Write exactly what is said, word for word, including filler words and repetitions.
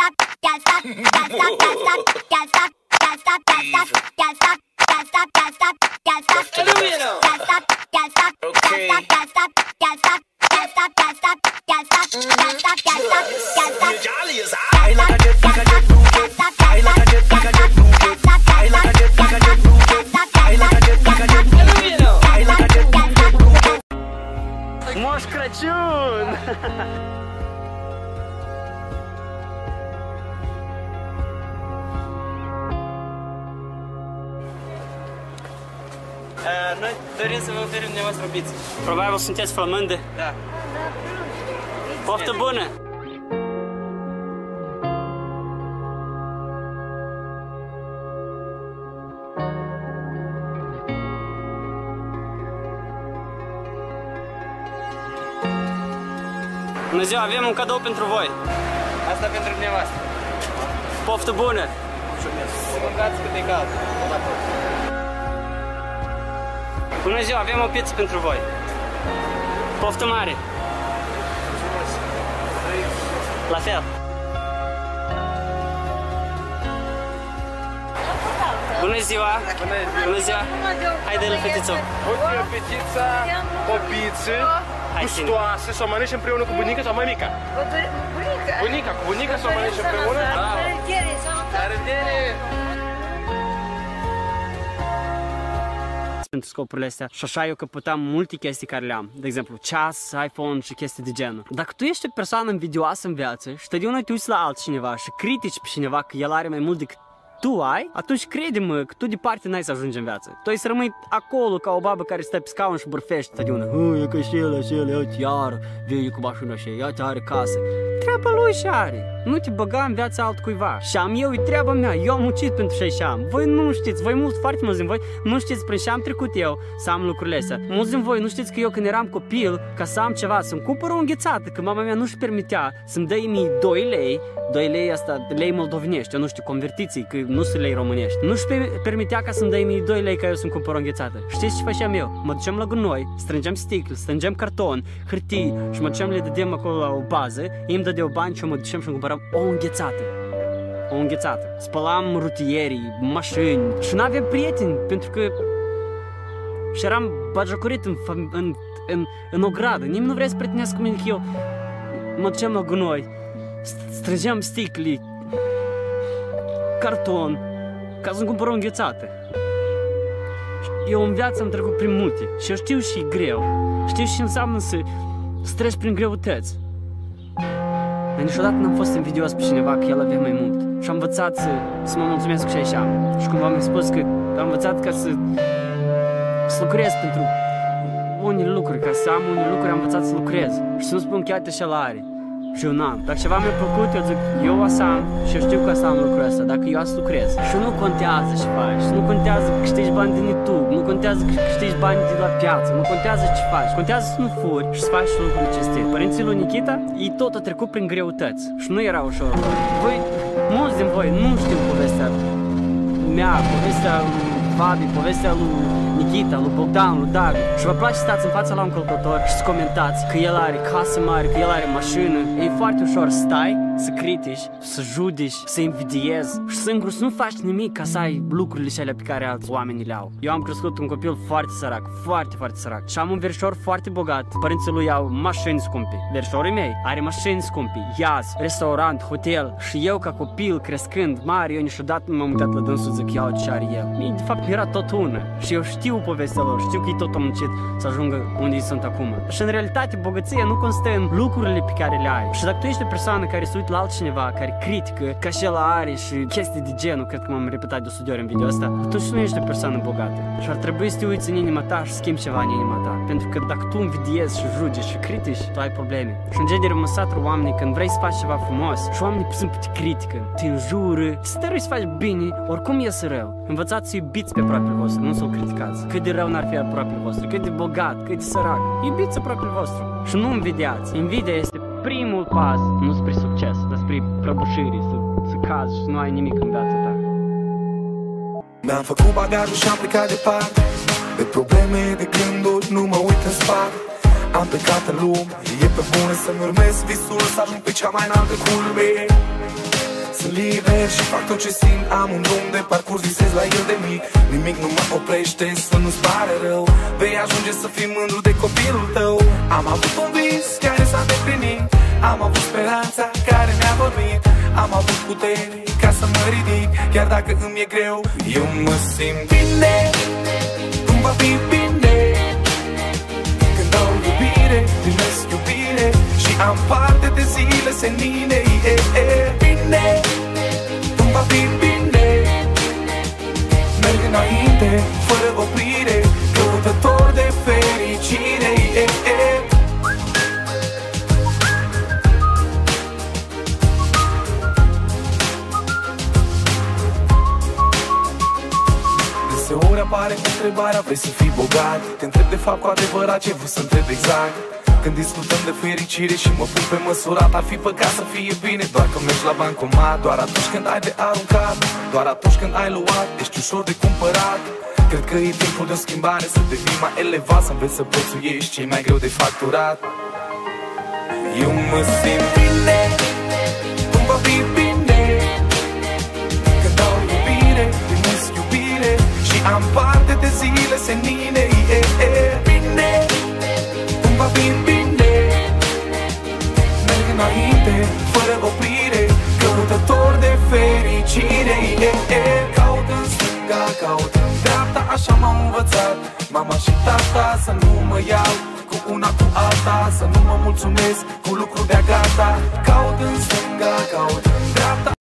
Moș Crăciun! Noi dorim să vă oferim dumneavoastră pizza. Probabil sunteți flămânde? Da. Poftă bună! Bună ziua, avem un cadou pentru voi. Asta pentru dumneavoastră. Poftă bună! Să mâncați cât e cald. Bună ziua, avem o pizza pentru voi. Poftă mare! La fel! Bună ziua! Bună ziua! Bună ziua! Haide-l, fetițo! Uite, fetița, o pizza gustoasă, să o mănânci împreună cu bunica sau mămica? Bunica. Bunica, cu bunica să o mănânci împreună? La revedere! La revedere! Pentru scopurile astea și așa eu căpătam multe chestii care le am. De exemplu, ceas, iPhone și chestii de genul. Dacă tu ești o persoană invidioasă în viață și totdeauna te uiți la altcineva și critici pe cineva că el are mai mult decât tu ai, atunci crede-mă că tu departe n-ai să ajungi în viață. Tu ai să rămâi acolo ca o babă care stă pe scaun și bârfește totdeauna. E că și el, și el, uite iar, vine cu mașina și iată are casă. Treaba lui și are. Nu te băga în viața altcuiva. Și am eu, e treaba mea. Eu am muncit pentru ce am. Voi nu știți, voi mult, foarte mulți din voi nu știți prin ce am trecut eu să am lucrurile astea. Mulți din voi nu știți că eu când eram copil, ca să am ceva, să-mi cumpăr o înghețată, că mama mea nu-și permitea să-mi dă mie doi lei, doi lei asta, lei moldovenești, eu nu știu, convertiții, că nu sunt lei românești. Nu-și permitea ca să-mi dă mie doi lei ca eu să-mi cumpăr o înghețată. Știți ce făceam eu? Mă duceam la gunoi, strângeam sticle, strângeam carton, hârtii și mă duceam le dădeam acolo la o bază, ei îmi dădeau bani și eu mă duceam și îmi cumpăram o înghețată. O înghețată. Spălam rutierii, mașini și n-aveam prieteni pentru că și eram bagiacorit în, în, în, în o gradă. Nimeni nu vrea să prietenească cu mine că eu mă duceam la gunoi, strângeam sticle, carton ca să-mi cumpăr o înghețată. Eu în viață am trecut prin multe și eu știu și e greu. Știu și înseamnă să, să treci prin greutăți. Dar niciodată n-am fost invidios pe cineva că el avea mai mult. Și am învățat să, să mă mulțumesc cu ce așa. Și cum v-am spus că am învățat ca să, să lucrez pentru unele lucruri, ca să am unele lucruri, am învățat să lucrez. Și să nu spun chiar așa la are. Și eu n-am. Dacă ceva mi-a plăcut, eu zic, eu o să am și eu știu că o să am lucrul ăsta, dacă eu o să lucrez. Și nu contează ce faci, nu contează că câștigi bani din YouTube, nu contează că câștigi bani de la piață, nu contează ce faci, contează să nu furi și să faci lucruri cinstite. Părinții lui Nikita, ei tot au trecut prin greutăți și nu era ușor. Voi, mulți din voi, nu știu povestea mea, povestea lui Fabi, povestea lui Nikita, lui Bogdan, lui David. Și vă place să stați în fața la un calculator și să comentați că el are casă mare, că el are mașină. E foarte ușor să stai, să critici, să judici, să invidiezi și singur să nu faci nimic ca să ai lucrurile cele pe care alți oameni le au. Eu am crescut un copil foarte sărac, foarte, foarte sărac. Și am un verișor foarte bogat. Părinții lui au mașini scumpe. Verișorii mei are mașini scumpe, iaz, restaurant, hotel. Și eu ca copil crescând mare, eu niciodată nu m-am uitat la dânsul, zic, iau ce are el. Mie, de fapt, era tot una. Și eu știu povestea lor, știu că ei tot au muncit să ajungă unde ei sunt acum. Și în realitate, bogăția nu constă în lucrurile pe care le ai. Și dacă tu ești o persoană care se uită la altcineva, care critică că și el are și chestii de genul, cred că m-am repetat de o sută de ori în video asta, atunci nu ești o persoană bogată. Și ar trebui să te uiți în inima ta și să schimbi ceva în inima ta. Pentru că dacă tu invidiezi și jugi și critici, tu ai probleme. Și în genere mă satur oamenii când vrei să faci ceva frumos și oamenii pur și simplu te critică, te înjură, să te să faci bine, oricum iese rău. Învățați să iubiți pe aproapele vostru, nu să-l criticați. Cât de rău n-ar fi aproapele vostru, cât de bogat, cât de sărac. Iubiți aproapele vostru și nu invidiați. Invidia este primul pas, nu spre succes, dar spre prăbușire, să, să cazi și să nu ai nimic în viața ta. Mi-am făcut bagajul și am plecat departe, de probleme, de gânduri, nu mă uit în spate. Am plecat în lume, e pe bune să-mi urmez visul, să ajung pe cea mai înaltă culme. fac tot ce simt, am un drum de parcurs, visez la el de mic. Nimic nu mă oprește să nu-ți pare rău. Vei ajunge să fii mândru de copilul tău. Am avut un vis care s-a îndeplinit, am avut speranța care mi-a vorbit, am avut putere ca să mă ridic, chiar dacă îmi e greu. Eu mă simt bine, cum va fi bine, când dau iubire, primesc iubire și am parte de zile senine. E, e, bine, cum va fi bine, merg înainte, fără oprire, căutător de fericire. E, e. Deseori apare întrebarea, vrei să fii bogat? Te întreb de fapt cu adevărat ce vreau să întreb exact. Când discutăm de fericire și mă pun pe măsurat, ar fi păcat să fie bine doar că mergi la bancomat, doar atunci când ai de aruncat, doar atunci când ai luat, ești ușor de cumpărat. Cred că e timpul de o schimbare, să devii mai elevat, să înveți să prețuiești ce e mai greu de facturat. Eu mă simt bine, cum va fi bine, când dau iubire, primesc iubire și am parte de zile senine. E, e, bine, cum va fi bine, merg înainte, fără oprire, căutător de fericire. E, e, caut în stânga, caut în dreapta, așa m-am învățat mama și tata, să nu mă iau cu una cu alta, să nu mă mulțumesc cu lucruri de-a gata. Caut în stânga, caut în dreapta,